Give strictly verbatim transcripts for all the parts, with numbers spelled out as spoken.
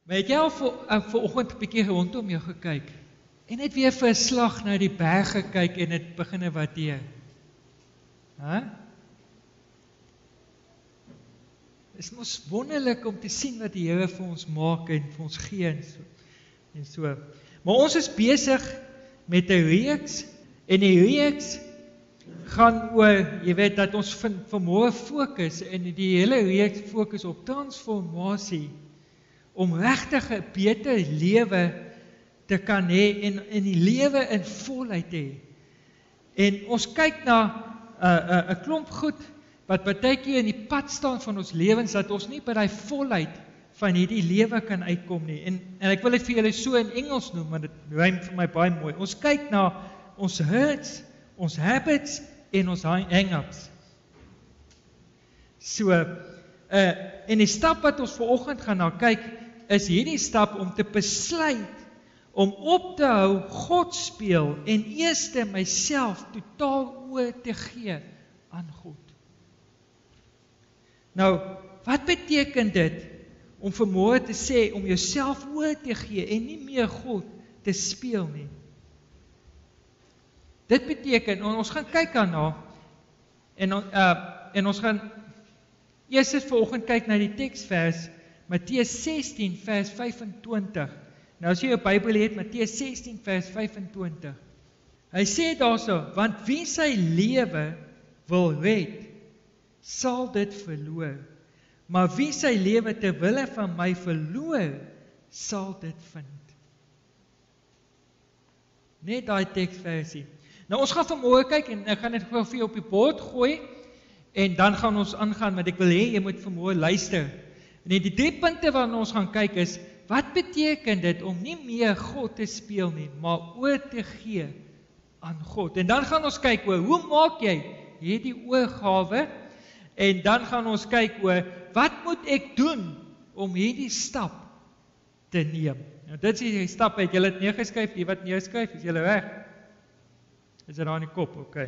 Maar het jy al vir, uh, vanoggend 'n bietjie rondom jou gekyk en net weer vir 'n slag na die berg gekyk en dit begin waardeer? Hæ? Dit is mos wonderlik om te sien wat die Here vir ons maak en vir ons gee en so. En so. Maar ons is besig met 'n reeks en die reeks gaan oor, jy weet dat ons van vanmôre fokus en die hele reeks fokus op transformasie om regtig 'n beter lewe te kan hê en in die lewe in volheid te hê. En ons kyk na 'n uh, uh, 'n klomp goed wat baie keer in die pad staan van ons lewens dat ons nie by daai volheid van hierdie lewe kan uitkom nie. En en ek wil dit vir julle so in Engels noem, maar dit rym vir my baie mooi. Ons kyk na ons hurts, ons habits en ons hang-ups. So, uh, en die stap wat ons vanoggend gaan na kyk, is hierdie stap om te besluit, om op te hou God speel en eers myself totaal oor te gee aan God. Nou, wat beteken dit om vanmôre te sê, om jouself oor te gee en nie meer God te speel nie? Dit beteken, en ons gaan kyk daarna, en, uh, en ons gaan eers vanoggend kyk na die teksvers, Matteus sestien vers vyf-en-twintig. Nou as jy jou Bybel het, Matteus sestien vers vyf-en-twintig. Hy sê daarso, want wie sy lewe wil red, sal dit verloor. Maar wie sy lewe ter wille van my verloor, sal dit vind. Net daai teksversie. Nou ons gaan vanmôre kyk en ek gaan dit gou vir jou op die bord gooi en dan gaan ons aangaan, want ek wil hê jy moet vanmôre luister. En die drie punte waarna ons gaan kyk is, wat beteken dit om nie meer God te speel nie, maar oor te gee aan God? En dan gaan ons kyk oor, hoe maak jy hierdie oorgawe? En dan gaan ons kyk oor, wat moet ek doen om hierdie stap te neem? Nou dit is die stap, het julle dit neergeskryf, die wat neerskryf, is julle weg? Is dit daar in die kop, oké.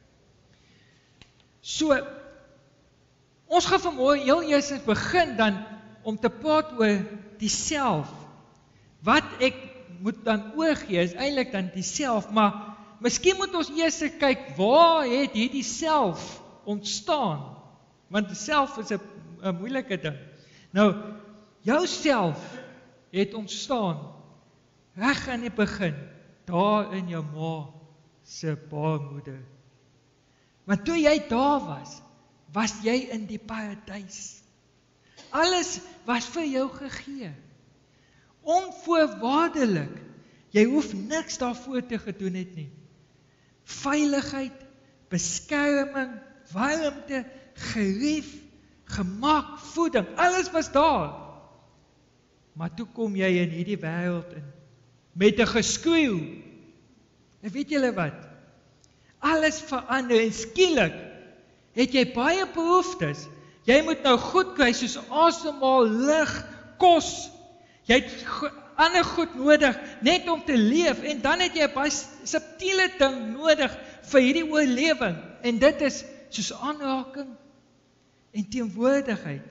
So, ons gaan vanmôre heel eers begin dan om te praat oor die self. Wat ek moet dan oorgee is eintlik dan die self, maar miskien moet ons eers kyk, waar het hierdie self ontstaan? Want die self is 'n 'n moeilike ding. Nou, jou self het ontstaan reg aan die begin, daar in jou ma se baarmoeder. Want toe jy daar was, was jy in die paradys. Alles was vir jou gegee. Onvoorwaardelik. Jy hoef niks daarvoor te gedoen het nie. Veiligheid, beskerming, warmte, gerief, gemak, voeding, alles was daar. Maar toe kom jy in hierdie wêreld in, met 'n geskreeu. En weet julle wat? Alles verander en skielik het jy baie behoeftes. Jy moet nou goed kry soos asemhaal, lig, kos. Jy het ander goed nodig net om te leef en dan het jy 'n baie subtiele ding nodig vir hierdie oorlewing en dit is soos aanraking en teenwoordigheid.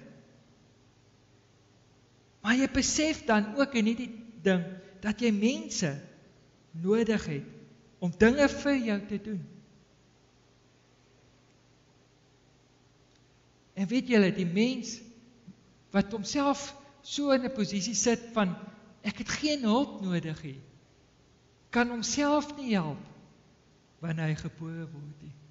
Maar jy besef dan ook in hierdie ding dat jy mense nodig het om dinge vir jou te doen. En weet julle, die mens wat homself so in 'n posisie sit van ek het geen hulp nodig nie, kan homself nie help wanneer hy gebore word nie.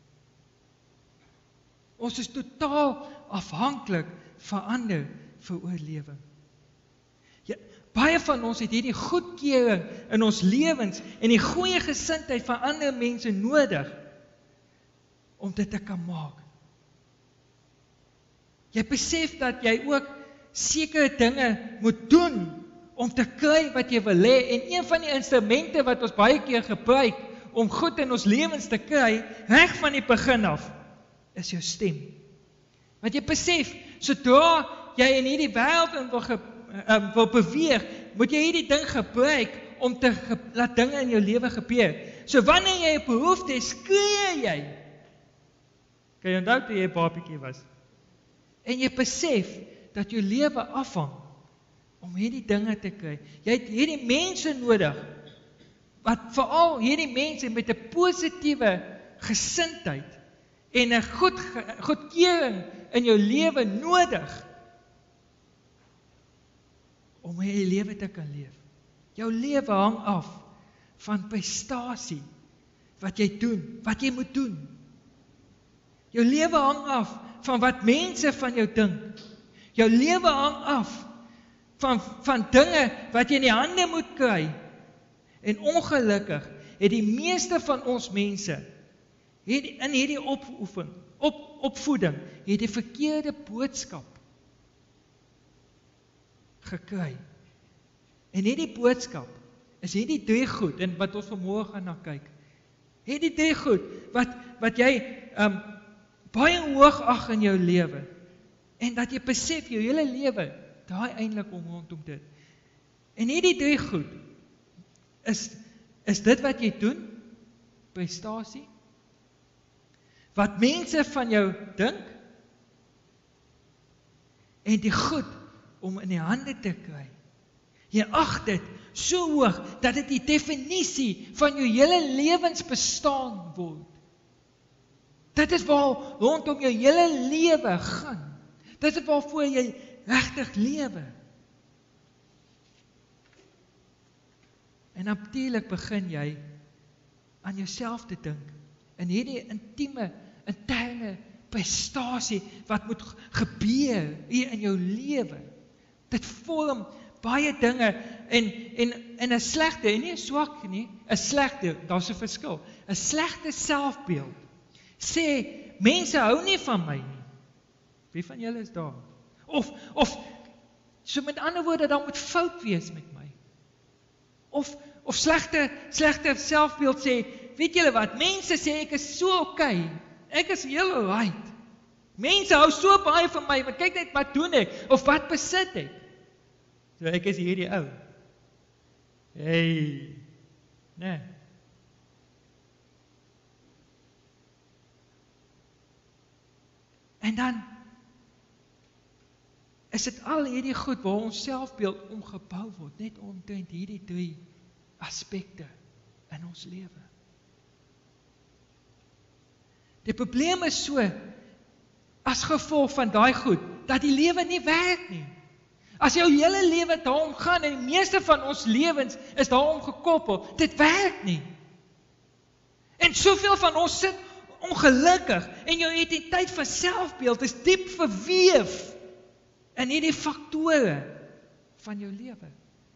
Ons is totaal afhanklik van ander vir oorlewing. Ja, baie van ons het hierdie goedkeuring in ons lewens en die goeie gesindheid van ander mense nodig om dit te kan maak. Jy besef dat jy ook sekere dinge moet doen om te kry wat jy wil hê en een van die instrumente wat ons baie keer gebruik om goed in ons lewens te kry, reg van die begin af, is jou stem. Want jy besef, sodra jy in hierdie wêreld wil, ge, um, wil beweeg, moet jy hierdie ding gebruik om te ge, laat dinge in jou lewe gebeur. So wanneer jy 'n behoefte het, skree jy. Kan jy onthou toe jy 'n babietjie was? En jy besef dat jou lewe afhang om hierdie dinge te kry. Jy het hierdie mense nodig, wat veral hierdie mense met 'n positiewe gesindheid en 'n goed, goedkeuring in jou lewe nodig, om hierdie lewe te kan leef. Jou lewe hang af van prestasie, wat jy doen, wat jy moet doen. Jou lewe hang af van wat mense van jou dink. Jou lewe hang af van, van dinge wat jy in die hande moet kry. En ongelukkig het die meeste van ons mense het in hierdie opoefening, op, opvoeding, het die verkeerde boodskap gekry. En hierdie boodskap is hierdie drie goed, en wat ons vanmôre gaan na kyk. Hierdie drie goed, wat, wat jy um, baie hoog ag in jou lewe, en dat jy besef, jou hele lewe, draai eintlik om rondom dit. En hierdie drie goed, is, is dit wat jy doen, prestasie, wat mense van jou dink, en die goed, om in die hande te kry. Jy ag dit so hoog, dat dit die definisie van jou hele lewensbestaan word. Dit is waar rondom jou hele lewe gaan. Dit is waarvoor jy regtig lewe. En natuurlik begin jy aan jouself te dink, in hierdie intieme, interne prestasie, wat moet gebeur hier in jou lewe. Dit vorm baie dinge, en, en, en 'n slegte, en nie 'n swak nie, 'n slegte, daar's 'n verskil, 'n slegte selfbeeld, sê, mense hou nie van my nie. Wie van julle is daar? Of, of, so met ander woorde, daar moet fout wees met my. Of, of slegte, slegte selfbeeld sê, weet julle wat, mense sê, ek is so okay, ek is heel alright. Mense hou so baie van my, want kyk net wat doen ek, of wat besit ek. So ek is hierdie ou. Hey, nee. En dan is dit al hierdie goed waar ons selfbeeld omgebou word, net omtrent hierdie drie aspekte in ons lewe. Die probleem is so, as gevolg van daai goed, dat die lewe nie werk nie. As jou hele lewe daarom gaan, en die meeste van ons lewens is daarom gekoppel, dit werk nie. En soveel van ons sit ongelukkig, en jou identiteit van selfbeeld is diep verweef in hierdie faktore van jou lewe.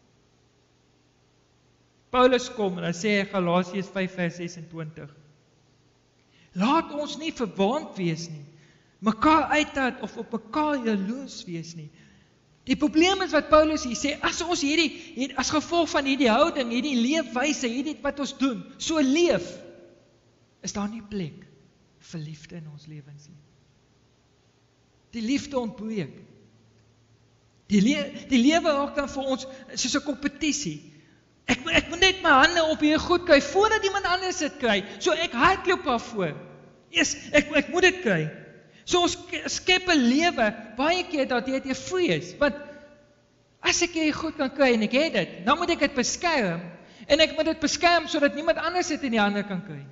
Paulus kom, en hy sê in Galasiërs vyf vers ses en twintig, laat ons nie verwaand wees nie, mekaar uithaat of op mekaar jaloers wees nie. Die probleem is wat Paulus hier sê, as ons hierdie, hier, as gevolg van hierdie houding, hierdie leefwyse, hierdie wat ons doen, so leef, is daar nie plek vir liefde in ons lewens nie. Die liefde ontbreek. Die, le die lewe raak dan vir ons soos 'n kompetisie. Ek, ek moet net my hande op hier goed kry, voordat iemand anders dit kry, so ek hardloop daarvoor. Yes, ek, ek moet dit kry. So ons skep 'n lewe, baie keer dat jy te vrees, want as ek hier goed kan kry en ek het dit, dan moet ek dit beskerm, en ek moet dit beskerm, sodat niemand anders dit in die hande kan kry.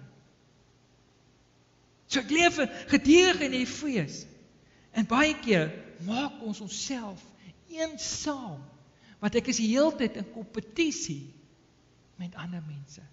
So ek leef gedurig in die vrees, en baie keer maak ons onsself eensaam, want ek is die hele tyd in kompetisie met ander mense.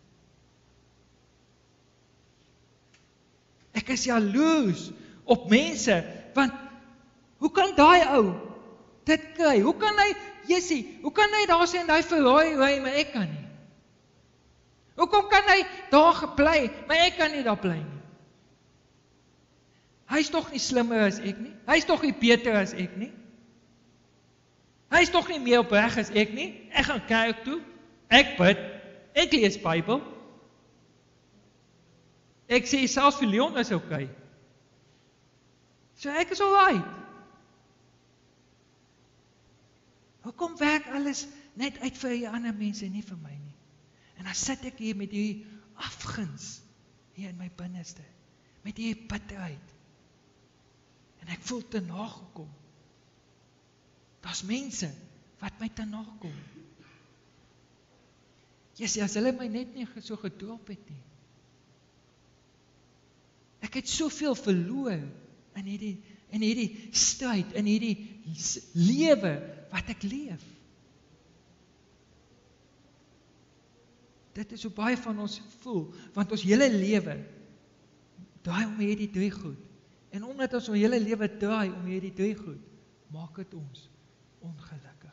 Ek is jaloers op mense, want hoe kan daai ou dit kry? Hoe kan hy, Jessie, hoe kan hy daar sê en hy verraai ry, maar ek kan nie? Hoekom kan hy daar gebly, maar ek kan nie daar bly nie? Hy is tog nie slimmer as ek nie. Hy is tog nie beter as ek nie. Hy is tog nie meer opreg as ek nie. Ek gaan kerk toe, ek bid, ek lees Bybel. Ek sê selfs vir Leon is okay. So ek is alright. Hoekom werk alles net uit vir die ander mense, nie vir my nie? En dan sit ek hier met die afguns hier in my binneste, met die bitterheid. En ek voel te nagekom. Daar's mense wat my te nakom. Jesus, as hulle my net nie so gedoop het nie. Ek het soveel verloor in hierdie, in hierdie stryd, in hierdie lewe wat ek leef. Dit is hoe baie van ons voel, want ons hele lewe draai om hierdie drie goed. En omdat ons ons hele lewe draai om hierdie drie goed, maak dit ons ongelukkig.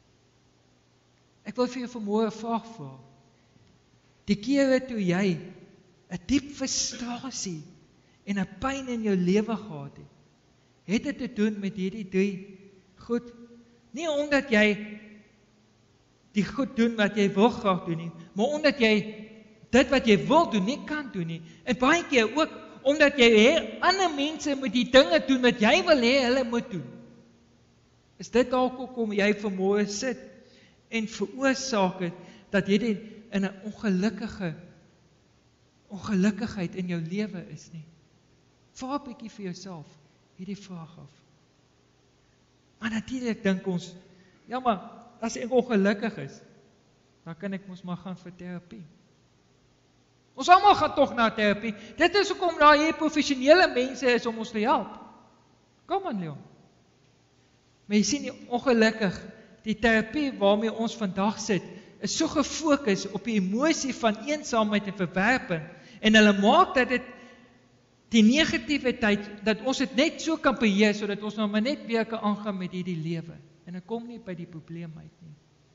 Ek wil vir jou vanmôre 'n vraag vra. Die kere toe jy 'n diep frustrasie en 'n pyn in jou lewe gehad het, het dit te doen met hierdie drie goed? Nie omdat jy die goed doen wat jy wil graag doen nie, maar omdat jy dit wat jy wil doen nie kan doen nie. En baie keer ook omdat jy hê ander mense moet die dinge doen wat jy wil hê hulle moet doen. Is dit dalk hoekom jy vanmôre sit en veroorsaak het dat jy in 'n ongelukkige ongelukkigheid in jou lewe is nie? Vra 'n bietjie vir jouself hierdie vraag af. Maar natuurlik dink ons, ja maar as ek ongelukkig is, dan kan ek mos maar gaan vir terapie. Ons almal gaan tog na terapie. Dit is hoekom daar hier professionele mense is om ons te help. Kom aan, Leon. Maar jy sien, die ongelukkig, die terapie waarmee ons vandag sit, is so gefokus op die emosie van eensaamheid en verwerping, en hulle maak dat dit die negativiteit, dat ons dit net so kan beheer, sodat ons nou maar net weer kan aangaan met hierdie lewe. En ek kom nie by die probleem uit nie.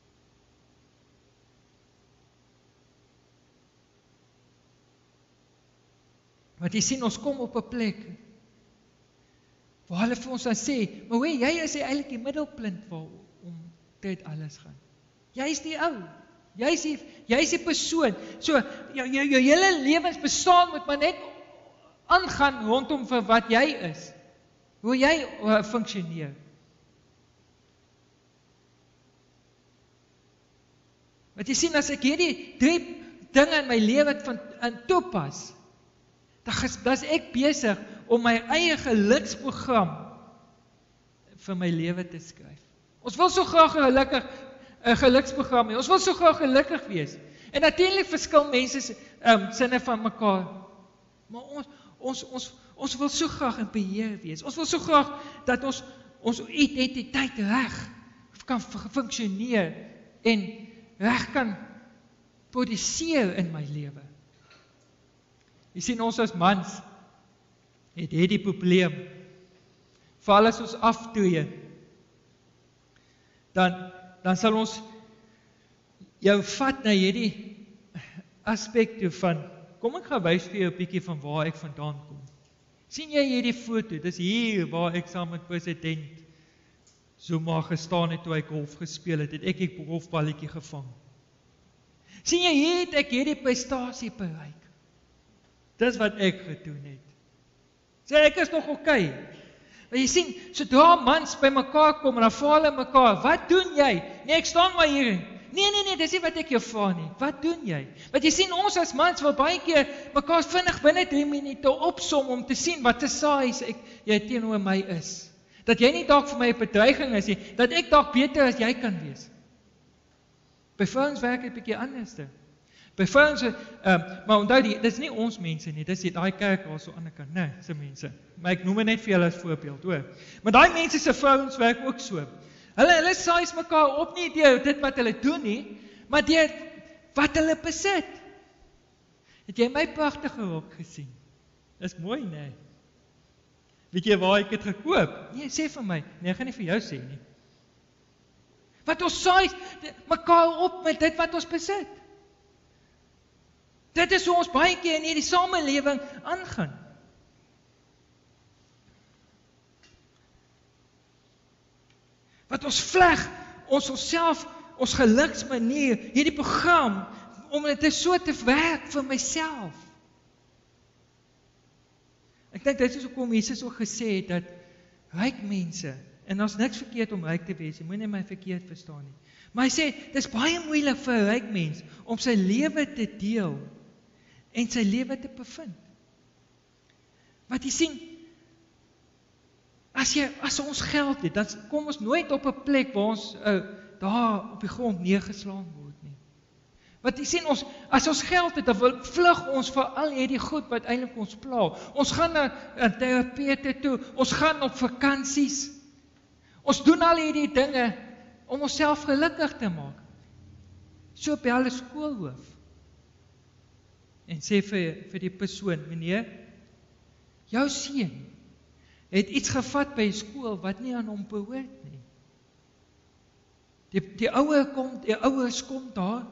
Want jy sien, ons kom op 'n plek waar hulle vir ons dan sê, maar hoe, jy is eintlik die middelpunt waarom dit alles gaan. Jy is die ou, jy is die, jy is die persoon. So, jou, jou, jou hele lewensbestaan moet maar net aangaan rondom vir wat jy is. Hoe jy uh, funksioneer. Want jy sien, as ek hierdie drie dinge in my lewe van in toepas, dan is, dan is ek besig om my eie geluksprogram vir my lewe te skryf. Ons wil so graag 'n gelukkig 'n geluksprogram hê. Ons wil so graag gelukkig wees. En natuurlik verskil mense se um, sinne van mekaar. Maar ons ons ons ons wil so graag in beheer wees. Ons wil so graag dat ons ons identiteit reg kan funksioneer en reg kan produseer in my lewe. Jy sien, ons as mans het hierdie probleem. Veral as ons aftree, dan dan sal ons jou vat na hierdie aspek toe van, kom ek gaan wys vir jou 'n bietjie van waar ek vandaan kom. Sien jy hierdie foto? Dis hier waar ek saam met president Zuma gestaan het toe hy golf gespeel het, het ek die golfballetjie gevang. Sien jy, hier het ek hierdie prestasie bereik. Dis wat ek gedoen het. Sê ek is nog oké. Maar jy sien, sodra mans by mekaar kom en dan vra hulle mekaar, wat doen jy? Nee, ek staan maar hier. Nee, nee, nee, dis nie wat ek jou vra nie. Wat doen jy? Want jy sien, ons as mans wil baie keer mekaar vinnig binne drie minute opsom om te sien wat te saai ek jy teenoor my is. Dat jy nie dalk vir my 'n bedreiging is nie, dat ek dalk beter as jy kan wees. By vrouens werk dit 'n bietjie anderste. By vrouens, um, maar onthou, die, dis nie ons mense nie, dis die daai kerk waar so aan die ander kant, nee, se mense. Maar ek noem net vir julle as voorbeeld, hoor. Maar daai mense se vrouens werk ook so. Hulle hulle saai mekaar op nie deur dit wat hulle doen nie, maar deur wat hulle besit. Het jy my pragtige rok gesien? Dis mooi, nee. Weet jy waar ek het gekoop? Nee, sê vir my. Nee, ek gaan nie vir jou sê nie. Wat ons saai mekaar op met dit wat ons besit. Dit is hoe ons baie keer in hierdie samelewing aangaan. Wat ons vleg, ons onsself, ons geluksmanier, hierdie program, om dit so te werk vir myself. Ek dink dit is hoekom Jesus ook gesê het, dat ryk mense, en daar's niks verkeerd om ryk te wees, jy moenie my verkeerd verstaan nie. Maar hy sê, dis baie moeilik vir 'n ryk mens, om sy lewe te deel, en sy lewe te bevind. Want jy sien, as, jy, as ons geld het, dan kom ons nooit op 'n plek waar ons uh, daar op die grond neergeslaan word nie. Want jy sien, ons, as ons geld het, dan vlug ons vir al hierdie goed wat eintlik ons pla. Ons gaan na 'n terapeute toe, ons gaan op vakansies. Ons doen al hierdie dinge om onsself gelukkig te maak. So bel 'n skoolhoof en sê vir, vir die persoon, meneer, jou seun het iets gevat by die skool wat nie aan hom behoort nie. Die, die ouer kom, die ouers kom daar,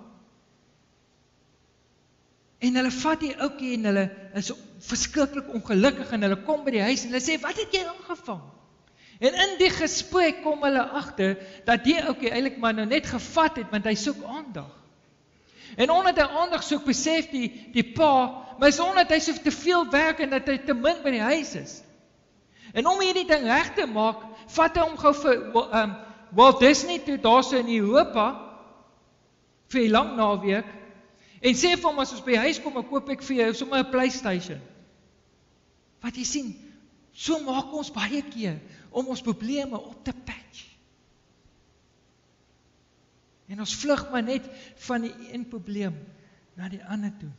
en hulle vat die ouetjie en hulle is verskriklik ongelukkig en hulle kom by die huis en hulle sê, wat het jy aangevang? En in die gesprek kom hulle agter dat die ouetjie eintlik maar nou net gevat het, want hy soek aandag. En omdat hy aandag soek, besef die, die pa, maar is omdat hy so te veel werk en dat hy te min by die huis is. En om hierdie ding reg te maak, vat hy hom gou vir um, Walt Disney toe, daar so in Europa, vir die lang naweek, en sê vir hom, as ons by die huis kom, ek koop ek vir jou sommer 'n PlayStation. Wat jy sien, so maak ons baie keer, om ons probleme op te patch. En ons vlug maar net van die een probleem na die ander toe.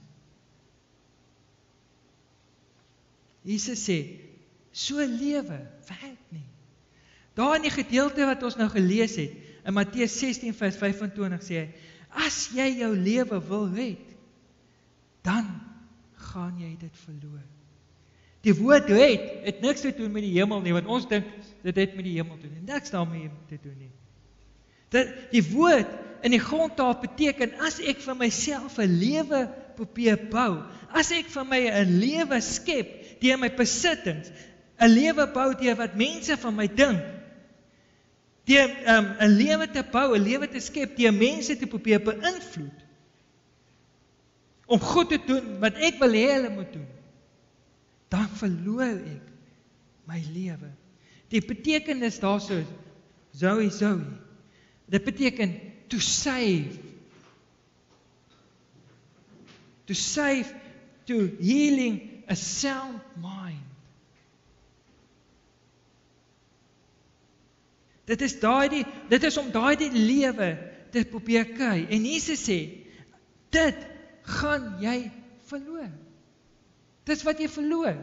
Jesus sê, so lewe werk nie. Daar in die gedeelte wat ons nou gelees het, in Matteus sestien vers vyf-en-twintig sê hy, as jy jou lewe wil red, dan gaan jy dit verloor. Die woord red het niks te doen met die hemel nie, want ons dink dit het met die hemel te doen. Niks daarmee te doen nie. Dat die woord in die grondtaal beteken, as ek vir myself 'n lewe probeer bou, as ek vir my 'n lewe skep deur my besittings, 'n lewe bou deur wat mense van my dink, deur um, 'n lewe te bou, 'n lewe te skep deur mense te probeer beïnvloed, om goed te doen wat ek wil hê hulle moet doen, dan verloor ek my lewe. Die betekenis daar so, Zoe, Zoe, dit beteken to save, to save, to healing a sound mind. Dit is daai, dit is om daai die lewe te probeer kry. En Jesus sê, dit gaan jy verloor. Dis wat jy verloor.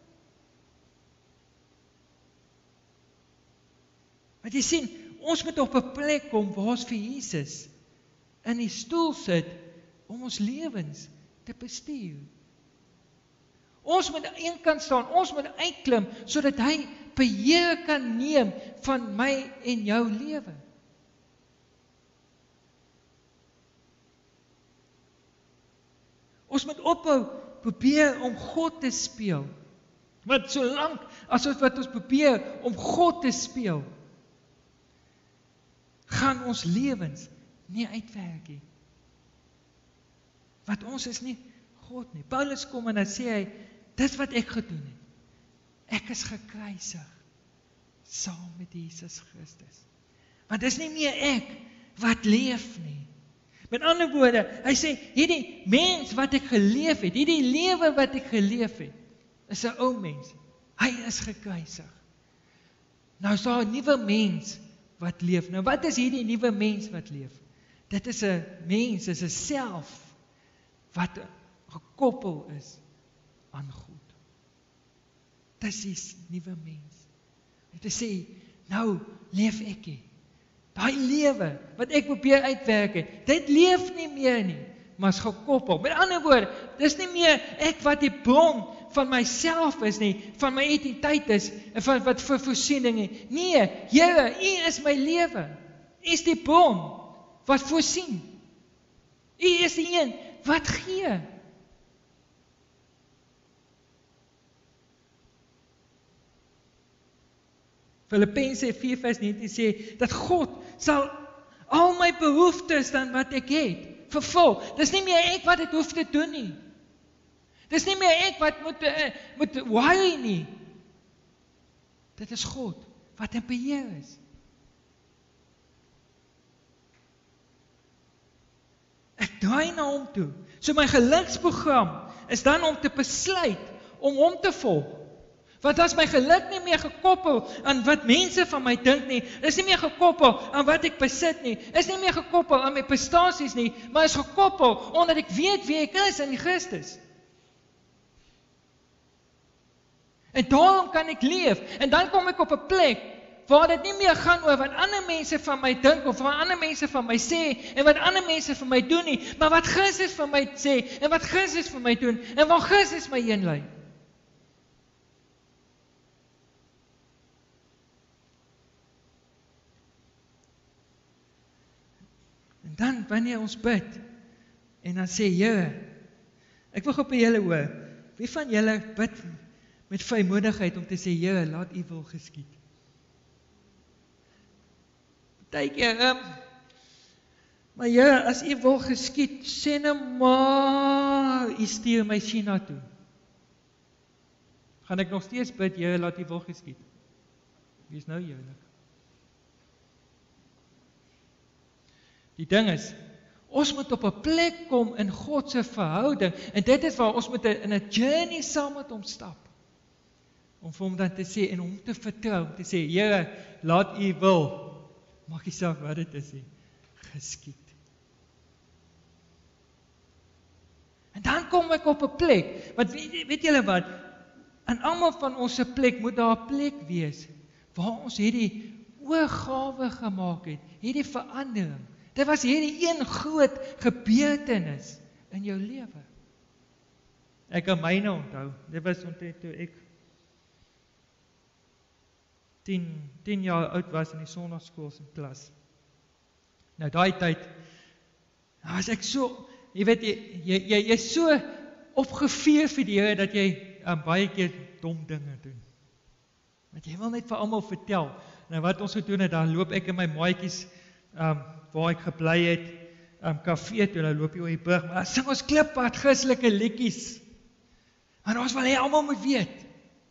Want jy sien, ons moet op 'n plek kom waar ons vir Jesus in die stoel sit om ons lewens te bestuur. Ons moet aan een kant staan, ons moet uitklim sodat hy beheer kan neem van my en jou lewe. Ons moet ophou probeer om God te speel. Want solank as wat ons probeer om God te speel, gaan ons lewens nie uitwerk nie. Want ons is nie God nie. Paulus kom en dan sê hy, dit wat ek gedoen het, ek is gekruisig saam met Jesus Christus. Want dis nie meer ek wat leef nie. Met ander woorde, hy sê, hierdie mens wat ek geleef het, hierdie lewe wat ek geleef het, is 'n ou mens. Hy is gekruisig. Nou is daar 'n nuwe mens wat leef. Nou wat is hierdie nuwe mens wat leef? Dit is 'n mens, is 'n self wat gekoppel is aan God. Dis die nuwe mens. Om te sê, nou leef ek nie. Daai lewe wat ek probeer uitwerk het, dit leef nie meer nie, maar is gekoppel. Met ander woorde, dis nie meer ek wat die bron van myself is nie, van my identiteit is, en van wat vir voorsiening nie. Nee, Here, U is my lewe. U is die bron wat voorsien. U is die een wat gee. Filippense vier vers negentien sê, dat God sal al my behoeftes dan wat ek het, vervul. Dis nie meer ek wat dit hoef te doen nie. Dis nie meer ek wat moet, uh, moet worry nie. Dit is God wat in beheer is. Ek draai na hom toe. So my geluksprogram is dan om te besluit om hom te volg. Want as my geluk nie meer gekoppel aan wat mense van my dink nie, is nie meer gekoppel aan wat ek besit nie, is nie meer gekoppel aan my prestasies nie, maar is gekoppel omdat ek weet wie ek is in Christus. En daarom kan ek leef, en dan kom ek op 'n plek waar dit nie meer gaan oor wat ander mense van my dink, of wat ander mense van my sê, en wat ander mense van my doen nie, maar wat Christus van my sê, en wat Christus van my doen, en waar Christus my heen lei. En dan, wanneer ons bid, en dan sê, Here, ek wil op julle hoor, wie van julle bid met vrymoedigheid om te sê, Here, laat U wil geskied. Partykeer, um, maar Here, as U wil geskied, sê nou maar, U stuur my China toe. Gaan ek nog steeds bid, Here, laat U wil geskied. Wie is nou eerlik? Die ding is, ons moet op 'n plek kom in God se verhouding, en dit is waar ons moet in 'n journey saam met hom stap, om vir hom dan te sê, en hom te vertrou, om te sê, Here, laat U wil, maak nie saak wat dit is, geskied. En dan kom ek op 'n plek, want weet, weet julle wat, aan almal van ons se plek moet daar 'n plek wees, waar ons hierdie oorgawe gemaak het, hierdie verandering. Dit was hierdie een groot gebeurtenis in jou lewe. Ek kan myne onthou, dit was omtrent toe ek tien jaar oud was in die sonnaarskool se klas. Nou daai tyd, as ek so, jy weet, jy, jy, jy, jy is so opgeveer vir die Here, dat jy um, baie keer dom dinge doen. Want jy wil net vir almal vertel. Nou wat ons gedoen het, dan loop ek en my maatjies, um, waar ek gebly het, um, kafee toe, dan loop jy oor die brug, maar dan sing ons klippad Christelike liedjies. En ons wil hê almal moet weet.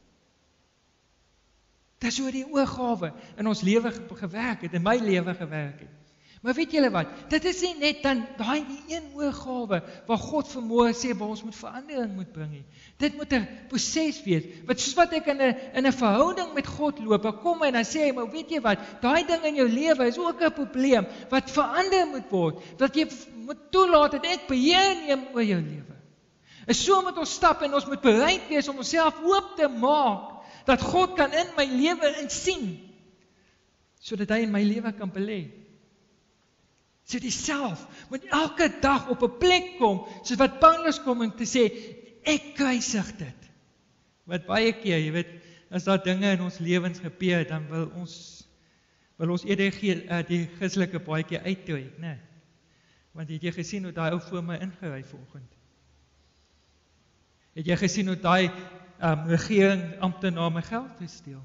Dit is oor die oorgawe in ons lewe gewerk het, in my lewe gewerk het. Maar weet julle wat, dit is nie net dan daai een oorgawe waar God vermoë sê, waar ons moet verandering moet bring nie. Dit moet 'n proses wees. Want soos wat ek in 'n in 'n verhouding met God loop, dan kom hy en dan sê hy, maar weet jy wat, daai ding in jou lewe is ook 'n probleem wat verander moet word. Dat jy moet toelaat dat ek beheer neem oor jou lewe. En so moet ons stap en ons moet bereid wees om onsself oop te maak, dat God kan in my lewe insien, sodat hy in my lewe kan belê. So die self moet elke dag op 'n plek kom, soos wat Paulus kom om te sê, ek kruisig dit. Wat baie keer, jy weet, as daar dinge in ons lewens gebeur, dan wil ons wil ons eerder die, uh, die Christelike paadjie uittrek, né? Want het jy gesien hoe daai ou voor my ingery vanoggend? Het jy gesien hoe daai um, regering amptenaar my geld gesteel?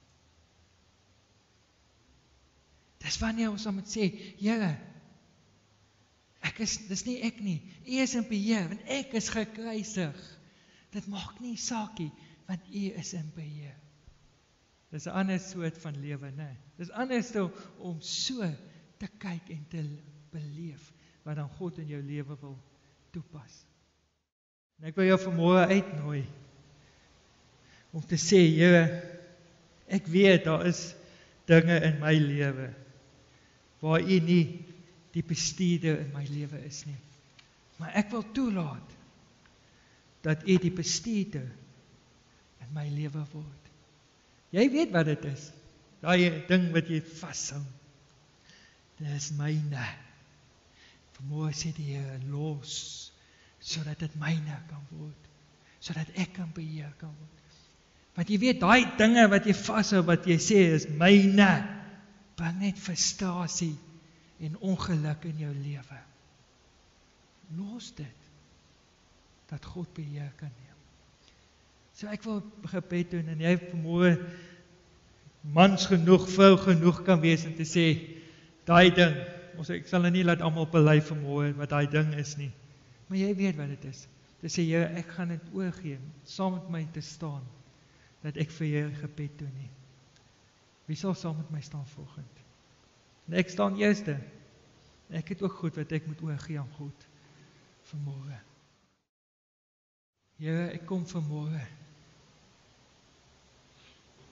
Dis wanneer ons dan moet sê, Here, ek is, dis nie ek nie, U is in beheer, want ek is gekruisig. Dit maak nie saakie, want U is in beheer. Dis 'n ander soort van lewe, né? Dis anders om so te kyk en te beleef, wat dan God in jou lewe wil toepas. En ek wil jou vanmôre uitnooi, om te sê, Here, ek weet, daar is dinge in my lewe, waar U nie die bestuurder in my lewe is nie. Maar ek wil toelaat, dat U die bestuurder in my lewe word. Jy weet wat dit is, daai ding wat jy vashou. Dit is myne. Vanmôre sê die Here, los, sodat dit myne kan word, sodat ek kan beheer kan word. Want jy weet, daai dinge wat jy vashou, wat jy sê is myne, bring net frustrasie en ongeluk in jou lewe. Los dit, dat God beheer kan neem. So ek wil gebed doen, en jy vanmôre mans genoeg, vrou genoeg kan wees, en te sê, daai ding, ons, ek sal nie laat almal bely vanmôre, wat daai ding is nie, maar jy weet wat dit is, te sê, Here, ek gaan dit oorgee, saam met my te staan, dat ek vir jou gebed doen nie. Wie sal saam met my staan vanoggend? En ek staan eerste. Ek het ook goed wat ek moet oorgee aan God vanmôre. Here, ek kom vanmôre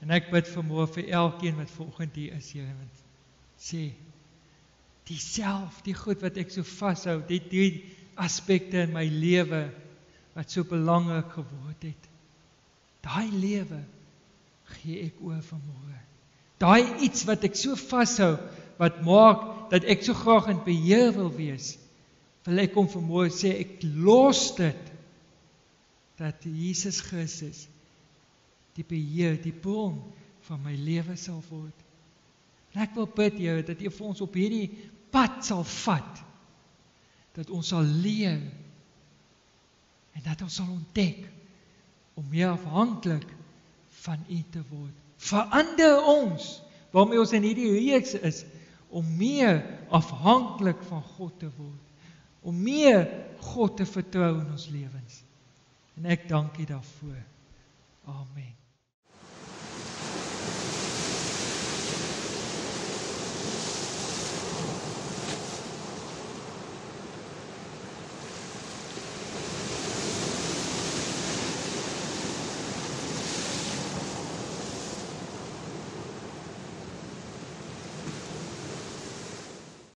En ek bid vanmôre vir elkeen wat vanoggend hier is, Here, want sê, dieself, die goed wat ek so vashou, die drie aspekte in my lewe, wat so belangrik geword het, daai lewe, gee ek oor vanmôre. Daai iets wat ek so vashou, wat maak, dat ek so graag in beheer wil wees, wil ek kom vanmôre sê, ek los dit, dat Jesus Christus, die beheer, die bron van my lewe sal word. En ek wil bid, Here, dat U vir ons op hierdie pad sal vat, dat ons sal leer, en dat ons sal ontdek, om meer afhanklik van U te word. Verander ons, waarmee ons in hierdie reeks is, om meer afhanklik van God te word, om meer God te vertrou in ons lewens. En ek dank U daarvoor. Amen.